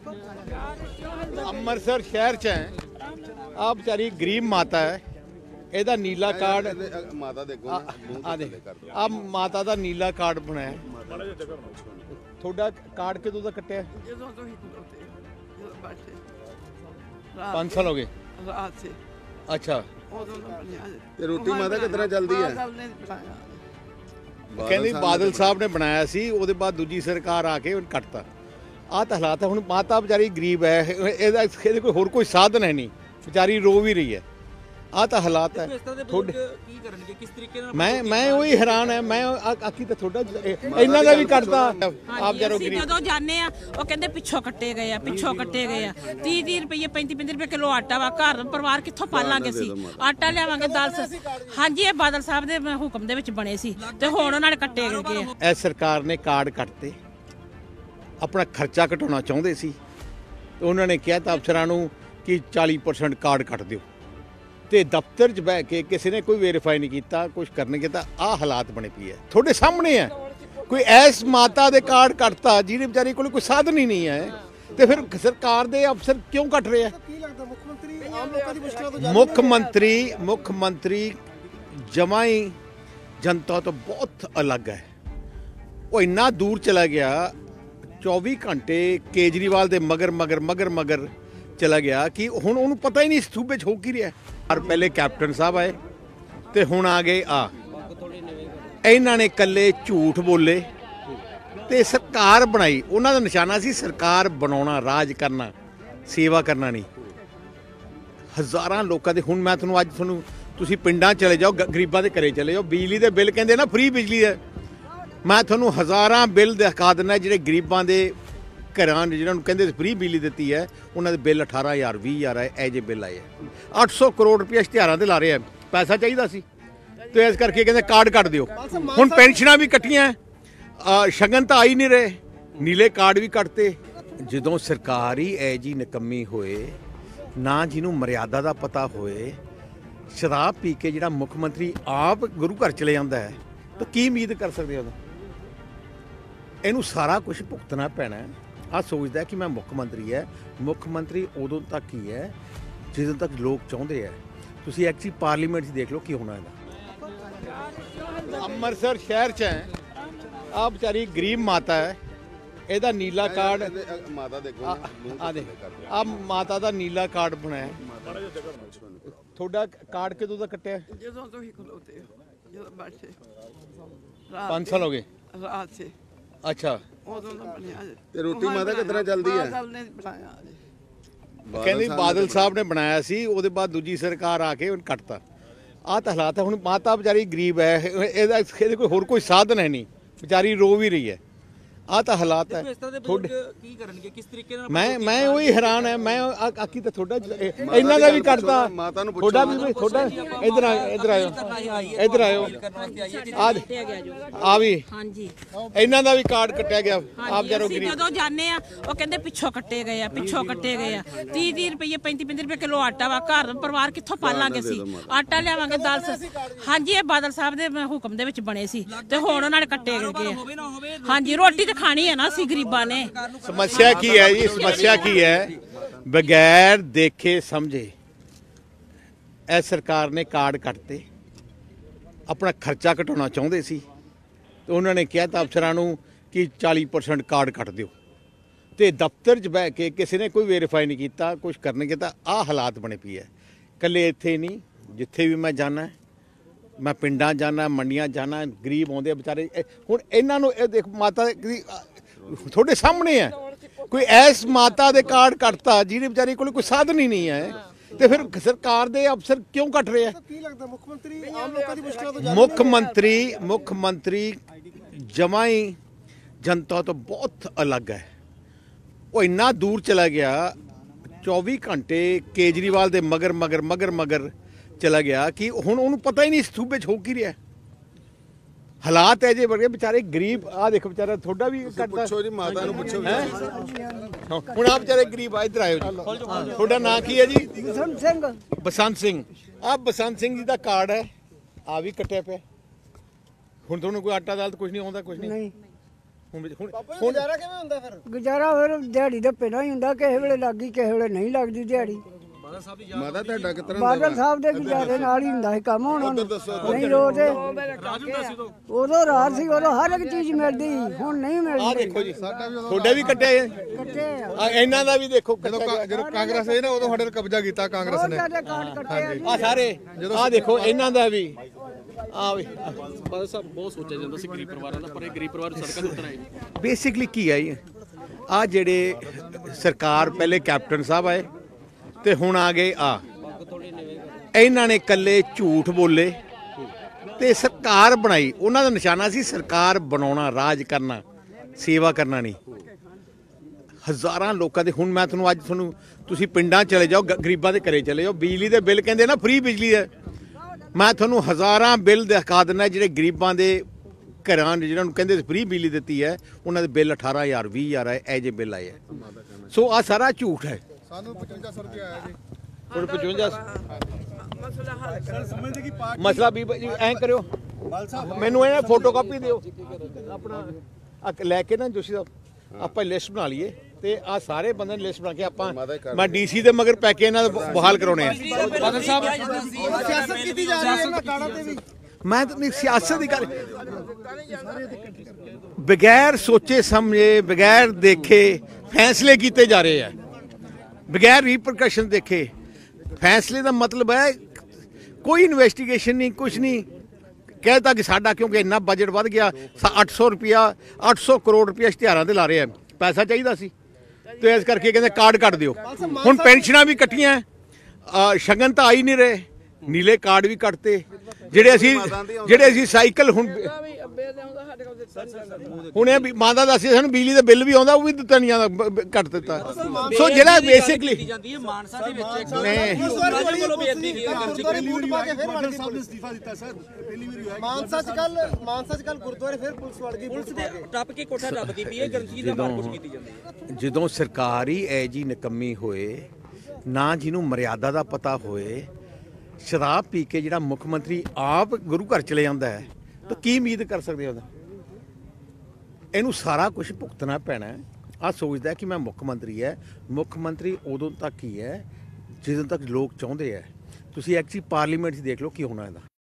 ਅੰਮ੍ਰਿਤਸਰ ਸ਼ਹਿਰ 'ਚ ਹੈ ਆ ਵਿਚਾਰੀ ਗਰੀਬ ਮਾਤਾ ਹੈ। ਇਹਦਾ ਨੀਲਾ ਕਾਰਡ ਮਾਤਾ ਦੇਖੋ ਆ ਮਾਤਾ ਦਾ ਨੀਲਾ ਕਾਰਡ ਬਣਾਇਆ। ਤੁਹਾਡਾ ਕਾਰਡ ਕਿਦੋਂ ਦਾ ਕੱਟਿਆ? 5 ਸਾਲ ਹੋ ਗਏ। ਅੱਛਾ ਤੇ ਰੋਟੀ ਮਾਤਾ ਕਿਸ ਤਰ੍ਹਾਂ ਚੱਲਦੀ ਹੈ? ਕਹਿੰਦੀ ਬਾਦਲ ਸਾਹਿਬ ਨੇ ਬਣਾਇਆ ਸੀ, ਉਹਦੇ ਬਾਅਦ ਦੂਜੀ ਸਰਕਾਰ ਆ ਕੇ ਉਹਨੇ ਕੱਟਤਾ। ਆਹ ਤਾਂ ਹਾਲਾਤ ਹੈ। ਹੁਣ ਮਾਤਾ ਵਿਚਾਰੀ ਗਰੀਬ ਹੈ, ਇਹਦੇ ਕੋਈ ਹੋਰ ਕੋਈ ਸਾਧਨ ਹੈ ਨਹੀਂ, ਵਿਚਾਰੀ ਰੋ ਵੀ ਰਹੀ ਹੈ। ਆਹ ਤਾਂ ਹਾਲਾਤ ਹੈ ਤੁਹਾਡੇ। ਕੀ ਕਰਨਗੇ, ਕਿਸ ਤਰੀਕੇ ਨਾਲ? ਮੈਂ ਉਹੀ ਹੈਰਾਨ ਹੈ। ਮੈਂ ਆਖੀ ਤਾਂ ਤੁਹਾਡਾ ਇਹਨਾਂ ਦਾ ਵੀ ਕੱਟਦਾ ਆਪ ਜਰੋ ਗਰੀਬ। ਜਦੋਂ ਜਾਂਦੇ ਆ ਉਹ ਕਹਿੰਦੇ ਪਿੱਛੋਂ ਕੱਟੇ ਗਏ ਆ, ਪਿੱਛੋਂ ਕੱਟੇ ਗਏ ਆ। 30 ਰੁਪਏ 35 ਰੁਪਏ ਕਿਲੋ ਆਟਾ ਵਾ। ਘਰ ਪਰਿਵਾਰ ਕਿੱਥੋਂ ਪਾਲਾਂਗੇ ਅਸੀਂ? ਆਟਾ ਲਿਆਵਾਂਗੇ, ਦਾਲ। ਹਾਂਜੀ, ਇਹ ਬਾਦਲ ਸਾਹਿਬ ਦੇ ਹੁਕਮ ਦੇ ਵਿੱਚ ਬਣੇ ਸੀ ਤੇ ਹੁਣ ਉਹਨਾਂ ਨੇ ਕੱਟੇ ਗਏ ਆ। ਇਹ ਸਰਕਾਰ ਨੇ ਕਾਰਡ ਕੱਟਤੇ, ਆਪਣਾ ਖਰਚਾ ਘਟਾਉਣਾ ਚਾਹੁੰਦੇ ਸੀ। ਉਹਨਾਂ ਨੇ ਕਿਹਾ ਤਾਂ ਅਫਸਰਾਂ ਨੂੰ ਕਿ 40% ਕਾਰਡ ਕੱਟ ਦਿਓ, ਤੇ ਦਫ਼ਤਰ 'ਚ ਬਹਿ ਕੇ ਕਿਸੇ ਨੇ ਕੋਈ ਵੈਰੀਫਾਈ ਨਹੀਂ ਕੀਤਾ, ਕੁਝ ਕਰਨਗੇ ਤਾਂ ਆਹ ਹਾਲਾਤ ਬਣੇ ਪਈ ਹੈ। ਤੁਹਾਡੇ ਸਾਹਮਣੇ ਹੈ। ਕੋਈ ਐਸ ਮਾਤਾ ਦੇ ਕਾਰਡ ਕੱਟਤਾ ਜਿਹਦੇ ਵਿਚਾਰੀ ਕੋਲ ਕੋਈ ਸਾਧਨ ਹੀ ਨਹੀਂ ਹੈ, ਤੇ ਫਿਰ ਸਰਕਾਰ ਦੇ ਅਫਸਰ ਕਿਉਂ ਕੱਟ ਰਹੇ ਆ? ਮੁੱਖ ਮੰਤਰੀ ਜਮਾਂ ਹੀ ਜਨਤਾ ਤੋਂ ਬਹੁਤ ਅਲੱਗ ਹੈ। ਉਹ ਇੰਨਾ ਦੂਰ ਚਲਾ ਗਿਆ, 24 ਘੰਟੇ ਕੇਜਰੀਵਾਲ ਦੇ ਮਗਰ ਚਲਾ ਗਿਆ ਕਿ ਹੁਣ ਉਹਨੂੰ ਪਤਾ ਹੀ ਨਹੀਂ ਸੂਬੇ 'ਚ ਹੋ ਕੀ ਰਿਹਾ। ਪਰ ਪਹਿਲੇ ਕੈਪਟਨ ਸਾਹਿਬ ਆਏ ਤੇ ਹੁਣ ਆ ਗਏ ਆ। ਇਹਨਾਂ ਨੇ ਇਕੱਲੇ ਝੂਠ ਬੋਲੇ ਤੇ ਸਰਕਾਰ ਬਣਾਈ। ਉਹਨਾਂ ਦਾ ਨਿਸ਼ਾਨਾ ਸੀ ਸਰਕਾਰ ਬਣਾਉਣਾ, ਰਾਜ ਕਰਨਾ, ਸੇਵਾ ਕਰਨਾ ਨਹੀਂ। ਹਜ਼ਾਰਾਂ ਲੋਕਾਂ ਦੇ ਹੁਣ ਮੈਂ ਤੁਹਾਨੂੰ ਤੁਸੀਂ ਪਿੰਡਾਂ ਚਲੇ ਜਾਓ, ਗਰੀਬਾਂ ਦੇ ਘਰੇ ਚਲੇ ਜਾਓ, ਬਿਜਲੀ ਦੇ ਬਿੱਲ ਕਹਿੰਦੇ ਨਾ ਫ੍ਰੀ ਬਿਜਲੀ ਹੈ। ਮੈਂ ਤੁਹਾਨੂੰ ਹਜ਼ਾਰਾਂ ਬਿੱਲ ਦਿਖਾ ਦਿੰਦਾ ਜਿਹੜੇ ਗਰੀਬਾਂ ਦੇ ਘਰਾਂ ਜਿਹਨਾਂ ਨੂੰ ਕਹਿੰਦੇ ਫ੍ਰੀ ਬਿਜਲੀ ਦਿੱਤੀ ਹੈ, ਉਹਨਾਂ ਦੇ ਬਿੱਲ 18,000 20,000 ਆਏ। ਇਹ ਜੇ ਬਿੱਲ ਆਏ 800 ਕਰੋੜ ਰੁਪਏ ਇਸ਼ਤਿਹਾਰਾਂ ਤੇ ਲਾ ਰਹੇ ਆ। ਪੈਸਾ ਚਾਹੀਦਾ ਸੀ ਤੇ ਇਸ ਕਰਕੇ ਕਹਿੰਦੇ ਕਾਰਡ ਕੱਟ ਦਿਓ। ਹੁਣ ਪੈਨਸ਼ਨਾਂ ਵੀ ਕੱਟੀਆਂ, ਸ਼ਗਨ ਤਾਂ ਆਈ ਨਹੀਂ ਰਹੇ, ਨੀਲੇ ਕਾਰਡ ਵੀ ਕੱਟਤੇ। ਜਦੋਂ ਸਰਕਾਰ ਹੀ ਐ ਜੀ ਨਿਕੰਮੀ ਹੋਏ, ਨਾ ਜਿਹਨੂੰ ਮਰਿਆਦਾ ਦਾ ਪਤਾ ਹੋਏ, ਸ਼ਰਾਬ ਪੀ ਕੇ ਜਿਹੜਾ ਮੁੱਖ ਮੰਤਰੀ ਆਪ ਗੁਰੂ ਘਰ ਚਲੇ ਜਾਂਦਾ ਹੈ, ਤਾਂ ਕੀ ਉਮੀਦ ਕਰ ਸਕਦੇ ਹੋ? ਇਹਨੂੰ ਸਾਰਾ ਕੁਝ ਭੁਗਤਣਾ ਪੈਣਾ। ਆ ਸੋਚਦਾ ਕਿ ਮੈਂ ਮੁੱਖ ਮੰਤਰੀ ਹੈ। ਮੁੱਖ ਮੰਤਰੀ ਉਦੋਂ ਤੱਕ ਹੀ ਹੈ ਜਦੋਂ ਤੱਕ ਲੋਕ ਚਾਹੁੰਦੇ ਹੈ। ਤੁਸੀਂ ਐਕਚੁਅਲੀ ਪਾਰਲੀਮੈਂਟ 'ਚ ਦੇਖ ਲਓ ਕੀ ਹੋਣਾ ਇਹਦਾ। ਅੰਮ੍ਰਿਤਸਰ ਸ਼ਹਿਰ 'ਚ ਹੈ ਆ ਵਿਚਾਰੀ ਗਰੀਬ ਮਾਤਾ ਹੈ। ਇਹਦਾ ਨੀਲਾ ਕਾਰਡ ਮਾਤਾ ਦੇਖੋ ਆ ਮਾਤਾ ਦਾ ਨੀਲਾ ਕਾਰਡ ਬਣਾਇਆ। ਤੁਹਾਡਾ ਕਾਰਡ ਕਿਦੋਂ ਦਾ ਕੱਟਿਆ? ਜਦੋਂ ਤੁਸੀਂ ਖਲੋਤੇ ਹੋ, ਜਦੋਂ ਬੈਠੇ 5 ਸਾਲ ਹੋ ਗਏ। ਰਾਤ ਸੇ ਅੱਛਾ ਉਦੋਂ ਦਾ ਬਣਿਆ। ਤੇ ਰੋਟੀ ਮਾਤਾ ਕਿਸ ਤਰ੍ਹਾਂ ਚੱਲਦੀ ਹੈ? ਬਾਦਲ ਨੇ ਬਣਾਇਆ। ਕਹਿੰਦੀ ਬਾਦਲ ਸਾਹਿਬ ਨੇ ਬਣਾਇਆ ਸੀ, ਉਹਦੇ ਬਾਅਦ ਦੂਜੀ ਸਰਕਾਰ ਆ ਕੇ ਉਹਨੇ ਕੱਟਤਾ। ਆਹ ਤਾਂ ਹਾਲਾਤ ਹੈ। ਹੁਣ ਮਾਤਾ ਵਿਚਾਰੀ ਗਰੀਬ ਹੈ, ਇਹਦੇ ਕੋਈ ਹੋਰ ਕੋਈ ਸਾਧਨ ਹੈ ਨਹੀਂ, ਵਿਚਾਰੀ ਰੋ ਵੀ ਰਹੀ ਹੈ। ਆਹ ਤਾਂ ਹਾਲਾਤ ਹੈ ਤੁਹਾਡੇ। ਕੀ ਕਰਨਗੇ, ਕਿਸ ਤਰੀਕੇ ਨਾਲ? ਮੈਂ ਉਹੀ ਹੈਰਾਨ ਹੈ। ਮੈਂ ਆਖੀ ਤਾਂ ਤੁਹਾਡਾ ਇਹਨਾਂ ਦਾ ਵੀ ਕੱਟਦਾ ਤੁਹਾਡਾ ਵੀ। ਤੁਹਾਡਾ ਇੱਧਰ ਆਇਓ ਆ ਵੀ ਹਾਂਜੀ, ਇਹਨਾਂ ਦਾ ਵੀ ਕਾਰਡ ਕੱਟਿਆ ਗਿਆ। ਆਪ ਜਰੋ ਗਰੀਬ। ਜਦੋਂ ਜਾਂਦੇ ਆ ਉਹ ਕਹਿੰਦੇ ਪਿੱਛੋਂ ਕੱਟੇ ਗਏ ਆ, ਪਿੱਛੋਂ ਕੱਟੇ ਗਏ ਆ। 30 ਰੁਪਏ 35 ਰੁਪਏ ਕਿਲੋ ਆਟਾ ਵਾ। ਘਰ ਪਰਿਵਾਰ ਕਿੱਥੋਂ ਪਾਲਾਂਗੇ ਅਸੀਂ? ਆਟਾ ਲਿਆਵਾਂਗੇ, ਦਾਲ। ਹਾਂਜੀ, ਇਹ ਬਾਦਲ ਸਾਹਿਬ ਦੇ ਹੁਕਮ ਦੇ ਵਿੱਚ ਬਣੇ ਸੀ ਤੇ ਹੁਣ ਉਹਨਾਂ ਨੇ ਕੱਟੇ ਗਏ ਆ। ਹਾਂਜੀ, ਰੋਟੀ ਤਾਂ ਖਾਣੀ ਹੈ ਨਾ ਅਸੀਂ ਗਰੀਬਾਂ ਨੇ। ਸਮੱਸਿਆ ਕੀ ਹੈ ਜੀ? ਸਮੱਸਿਆ ਕੀ ਹੈ? ਬਗੈਰ ਦੇਖੇ ਸਮਝੇ ਇਹ ਸਰਕਾਰ ਨੇ ਕਾਰਡ ਕੱਟਤੇ, ਆਪਣਾ ਖਰਚਾ ਘਟਾਉਣਾ ਚਾਹੁੰਦੇ ਸੀ। ਤੇ ਉਹਨਾਂ ਨੇ ਕਿਹਾ ਤਾਂ ਅਫਸਰਾਂ ਨੂੰ ਕਿ 40% ਕਾਰਡ ਕੱਟ ਦਿਓ, ਤੇ ਦਫ਼ਤਰ 'ਚ ਬਹਿ ਕੇ ਕਿਸੇ ਨੇ ਕੋਈ ਵੈਰੀਫਾਈ ਨਹੀਂ ਕੀਤਾ, ਕੁਝ ਕਰਨਗੇ ਤਾਂ ਆਹ ਹਾਲਾਤ ਬਣੇ ਪਈ ਹੈ। ਇਕੱਲੇ ਇੱਥੇ ਨਹੀਂ, ਜਿੱਥੇ ਵੀ ਮੈਂ ਜਾਣਾ, ਮੈਂ ਪਿੰਡਾਂ ਜਾਣਾ, ਮੰਡੀਆਂ ਜਾਣਾ, ਗਰੀਬ ਆਉਂਦੇ ਵਿਚਾਰੇ। ਹੁਣ ਇਹਨਾਂ ਨੂੰ ਇਹ ਦੇਖ, ਮਾਤਾ ਤੁਹਾਡੇ ਸਾਹਮਣੇ ਹੈ। ਕੋਈ ਐਸ ਮਾਤਾ ਦੇ ਕਾਰਡ ਕੱਟਤਾ ਜਿਹਦੇ ਵਿਚਾਰੀ ਕੋਲ ਕੋਈ ਸਾਧਨ ਹੀ ਨਹੀਂ ਹੈ, ਤੇ ਫਿਰ ਸਰਕਾਰ ਦੇ ਅਫਸਰ ਕਿਉਂ ਕੱਟ ਰਹੇ ਆ? ਕੀ ਲੱਗਦਾ ਮੁੱਖ ਮੰਤਰੀ ਆਮ ਲੋਕਾਂ ਦੀ ਮੁਸ਼ਕਲਾਂ ਤੋਂ ਮੁੱਖ ਮੰਤਰੀ ਜਮਾਂ ਹੀ ਜਨਤਾ ਤੋਂ ਬਹੁਤ ਅਲੱਗ ਹੈ। ਉਹ ਇੰਨਾ ਦੂਰ ਚਲਾ ਗਿਆ, 24 ਘੰਟੇ ਕੇਜਰੀਵਾਲ ਦੇ ਮਗਰ ਚਲਾ ਗਿਆ ਕਿ ਹੁਣ ਉਹਨੂੰ ਪਤਾ ਹੀ ਨਹੀਂ ਸੂਬੇ 'ਚ ਹੋ ਕੀ ਰਿਹਾ। ਹਾਲਾਤ ਹੈ ਜੇ ਬੜੇ ਵਿਚਾਰੇ ਗਰੀਬ। ਆ ਦੇਖ ਵਿਚਾਰਾ ਤੁਹਾਡਾ ਵੀ ਪੁੱਛੋ ਜੀ, ਮਾਤਾ ਨੂੰ ਪੁੱਛੋ। ਹੁਣ ਆ ਵਿਚਾਰੇ ਗਰੀਬ ਆ, ਇੱਧਰ ਆਇਓ ਜੀ। ਤੁਹਾਡਾ ਨਾਂ ਕੀ ਹੈ ਜੀ? ਬਸੰਤ ਸਿੰਘ। ਆ ਬਸੰਤ ਸਿੰਘ ਜੀ ਦਾ ਕਾਰਡ ਹੈ, ਆ ਵੀ ਕੱਟਿਆ ਪਿਆ। ਹੁਣ ਤੁਹਾਨੂੰ ਕੋਈ ਆਟਾ ਦਾਲ ਕੁਝ ਨਹੀਂ ਆਉਂਦਾ? ਕੁਝ ਨਹੀਂ। ਹੁਣ ਗੁਜ਼ਾਰਾ ਕਿਵੇਂ ਹੁੰਦਾ ਫਿਰ? ਗੁਜ਼ਾਰਾ ਫਿਰ ਦਿਹਾੜੀ ਦਾ ਪਹਿਲਾਂ ਹੀ ਹੁੰਦਾ, ਕਿਸੇ ਵੇਲੇ ਲੱਗੀ ਕਿਸੇ ਵੇਲੇ ਨਹੀਂ ਲੱਗਦੀ ਦਿਹਾੜੀ। ਮਾਤਾ ਤੁਹਾਡਾ ਕਿਸ ਤਰ੍ਹਾਂ ਬਾਦਲ ਸਾਹਿਬ ਦੇ ਗੁਜ਼ਾਰੇ ਨਾਲ ਹੀ ਹੁੰਦਾ ਸੀ ਕੰਮ। ਹੁਣ ਨਹੀਂ ਉਹਦੇ ਉਦੋਂ ਰਾਤ ਸੀ, ਉਦੋਂ ਹਰ ਇੱਕ ਚੀਜ਼ ਮਿਲਦੀ, ਹੁਣ ਨਹੀਂ ਆਹ ਮਿਲਦੀ। ਦੇਖੋ ਜੀ ਤੁਹਾਡੇ ਵੀ ਕੱਟੇ ਕੱਟੇ ਆ ਆ ਇਹਨਾਂ ਦਾ ਵੀ ਦੇਖੋ ਜਦੋਂ ਕਾਂਗਰਸ ਆਈ ਨਾ ਉਦੋਂ ਸਾਡੇ ਤੇ ਕਬਜ਼ਾ ਕੀਤਾ ਕਾਂਗਰਸ ਨੇ। ਸਾਡੇ ਕਾਰਡ ਕੱਟੇ ਆ ਜੀ। ਆ ਸਾਰੇ ਆ ਦੇਖੋ ਇਹਨਾਂ ਦਾ ਵੀ ਆ ਵੀ ਬਾਦਲ ਸਾਹਿਬ ਬਹੁਤ ਸੋਚਿਆ ਜਾਂਦਾ ਸੀ ਗਰੀਬ ਪਰਿਵਾਰਾਂ ਦਾ, ਪਰ ਇਹ ਗਰੀਬ ਪਰਿਵਾਰ ਸੜਕਾਂ ਤੇ ਉਤਰ ਆਏ। ਬੇਸਿਕਲੀ ਕੀ ਹੈ ਆ ਜਿਹੜੇ ਸਰਕਾਰ ਪਹਿਲੇ ਕੈਪਟਨ ਸਾਹਿਬ ਆਏ ਤੇ ਹੁਣ ਆ ਗਏ ਆ ਇਹਨਾਂ ਨੇ ਇਕੱਲੇ ਝੂਠ ਬੋਲੇ ਤੇ ਸਰਕਾਰ ਬਣਾਈ। ਉਹਨਾਂ ਦਾ ਨਿਸ਼ਾਨਾ ਸੀ ਸਰਕਾਰ ਬਣਾਉਣਾ, ਰਾਜ ਕਰਨਾ, ਸੇਵਾ ਕਰਨਾ ਨਹੀਂ। ਹਜ਼ਾਰਾਂ ਲੋਕਾਂ ਦੇ ਹੁਣ ਮੈਂ ਤੁਹਾਨੂੰ ਅੱਜ ਤੁਸੀਂ ਪਿੰਡਾਂ ਚਲੇ ਜਾਓ, ਗਰੀਬਾਂ ਦੇ ਘਰੇ ਚਲੇ ਜਾਓ, ਬਿਜਲੀ ਦੇ ਬਿੱਲ ਕਹਿੰਦੇ ਨਾ ਫ੍ਰੀ ਬਿਜਲੀ ਹੈ, ਮੈਂ ਤੁਹਾਨੂੰ ਹਜ਼ਾਰਾਂ ਬਿੱਲ ਦਿਖਾ ਦਿੰਦਾ ਜਿਹੜੇ ਗਰੀਬਾਂ ਦੇ ਘਰਾਂ ਜਿਹਨਾਂ ਨੂੰ ਕਹਿੰਦੇ ਫ੍ਰੀ ਬਿਜਲੀ ਦਿੱਤੀ ਹੈ, ਉਹਨਾਂ ਦੇ ਬਿੱਲ 18,000 20,000 ਆਏ, ਇਹ ਜੇ ਬਿੱਲ ਆਏ ਹੈ। ਸੋ ਆ ਸਾਰਾ ਝੂਠ ਹੈ। ਸਾਨੂੰ 5500 ਰੁਪਏ ਆਇਆ ਜੀ। ਹੁਣ 55 ਸਮਝਦੇ ਕਿ ਪਾਰਟੀ ਮਸਲਾ ਵੀ ਐਂ ਕਰਿਓ, ਮੈਨੂੰ ਇਹ ਫੋਟੋਕਾਪੀ ਦਿਓ ਆਪਣਾ ਲੈ ਕੇ ਨਾ ਜੋਸ਼ੀ ਸਾਹਿਬ, ਆਪਾਂ ਲਿਸਟ ਬਣਾ ਲਈਏ ਤੇ ਆ ਸਾਰੇ ਬੰਦੇ ਲਿਸਟ ਬਣਾ ਕੇ ਆਪਾਂ ਮੈਂ ਡੀਸੀ ਦੇ ਮਗਰ ਪੈ ਕੇ ਇਹਨਾਂ ਦਾ ਬਹਾਲ ਕਰਾਉਣੇ ਆ। ਬਾਦਲ ਸਾਹਿਬ ਸਿਆਸਤ ਕੀਤੀ ਜਾ ਰਹੀ ਹੈ ਇਹਨਾਂ ਕਾਰਡਾਂ ਤੇ ਵੀ। ਮੈਂ ਤਾਂ ਨਹੀਂ ਸਿਆਸਤ ਦੀ ਗੱਲ, ਬਗੈਰ ਸੋਚੇ ਸਮਝੇ ਬਗੈਰ ਦੇਖੇ ਫੈਸਲੇ ਕੀਤੇ ਜਾ ਰਹੇ ਆ, ਬਗੈਰ ਰੀਪਰਕਸ਼ਨ ਦੇਖੇ। ਫੈਸਲੇ ਦਾ ਮਤਲਬ ਹੈ ਕੋਈ ਇਨਵੈਸਟੀਗੇਸ਼ਨ ਨਹੀਂ, ਕੁਝ ਨਹੀਂ। ਕਹਿਤਾ ਕਿ ਸਾਡਾ ਕਿਉਂਕਿ ਇੰਨਾ ਬਜਟ ਵੱਧ ਗਿਆ, 800 ਕਰੋੜ ਰੁਪਇਆ ਇਸ਼ਤਿਹਾਰਾਂ ਤੇ ਲਾ ਰਹੇ ਆ, ਪੈਸਾ ਚਾਹੀਦਾ ਸੀ ਤੇ ਇਸ ਕਰਕੇ ਕਹਿੰਦੇ ਕਾਰਡ ਕੱਟ ਦਿਓ। ਹੁਣ ਪੈਨਸ਼ਨਾਂ ਵੀ ਕੱਟੀਆਂ, ਸ਼ਗਨ ਤਾਂ ਆਈ ਨਹੀਂ ਰਹੇ, ਨੀਲੇ ਕਾਰਡ ਵੀ ਕੱਟਤੇ। ਜਿਹੜੇ ਅਸੀਂ ਸਾਈਕਲ ਹੁਣ ਇਹ ਮਾਦਾ ਦੱਸਿਆ ਸਾਨੂੰ ਬਿਜਲੀ ਦਾ ਬਿੱਲ ਵੀ ਆਉਂਦਾ, ਉਹ ਵੀ ਦਿੱਤਾ ਨਹੀਂ ਆਉਂਦਾ, ਕੱਟ ਦਿੱਤਾ। ਸੋ ਜਿਹੜਾ ਬੇਸਿਕਲੀ ਜਾਂਦੀ ਹੈ ਮਾਨਸਾ ਦੇ ਵਿੱਚ ਇੱਕ ਨਹੀਂ ਰਾਜੂ ਵੱਲੋਂ ਬੇਨਤੀ ਕੀਤੀ ਗੁਰਦੁਆਰੇ ਬੂਟ ਪਾ ਕੇ ਫਿਰ ਬਾਦਲ ਸਾਹਿਬ ਨੇ ਅਸਤੀਫਾ ਦਿੱਤਾ ਸਰ। ਪਹਿਲੀ ਵਾਰੀ ਹੋਇਆ ਮਾਨਸਾ ਚ ਕੱਲ ਗੁਰਦੁਆਰੇ ਫਿਰ ਪੁਲਿਸ ਵੜ ਗਈ। ਪੁਲਿਸ ਦੇ ਟੱਪ ਕੇ ਕੋਠਾ ਟੱਪਦੀ ਪਈ ਹੈ, ਗਰੰਟੀ ਦਾ ਮਾਰਕੁੱਟ ਕੀਤੀ ਜਾਂਦੀ ਹੈ। ਜਦੋਂ ਸਰਕਾਰ ਹੀ ਐ ਜੀ ਨਿਕੰਮੀ ਹੋਏ ਨਾ, ਜਿਹਨੂੰ ਮਰਿਆਦਾ ਦਾ ਪਤਾ ਹੋਏ, ਸ਼ਰਾਬ ਪੀ ਕੇ ਜਿਹੜਾ ਮੁੱਖ ਮੰਤਰੀ ਆਪ ਗੁਰੂ ਘਰ ਚਲੇ ਜਾਂਦਾ ਹੈ, ਤਾਂ ਕੀ ਉਮੀਦ ਕਰ ਸਕਦੇ ਉਹਦਾ? ਇਹਨੂੰ ਸਾਰਾ ਕੁਝ ਭੁਗਤਣਾ ਪੈਣਾ। ਆ ਸੋਚਦਾ ਕਿ ਮੈਂ ਮੁੱਖ ਮੰਤਰੀ ਹੈ। ਮੁੱਖ ਮੰਤਰੀ ਉਦੋਂ ਤੱਕ ਹੀ ਹੈ ਜਦੋਂ ਤੱਕ ਲੋਕ ਚਾਹੁੰਦੇ ਹੈ। ਤੁਸੀਂ ਐਕਚੁਅਲੀ ਪਾਰਲੀਮੈਂਟ 'ਚ ਦੇਖ ਲਓ ਕੀ ਹੋਣਾ ਇਹਦਾ।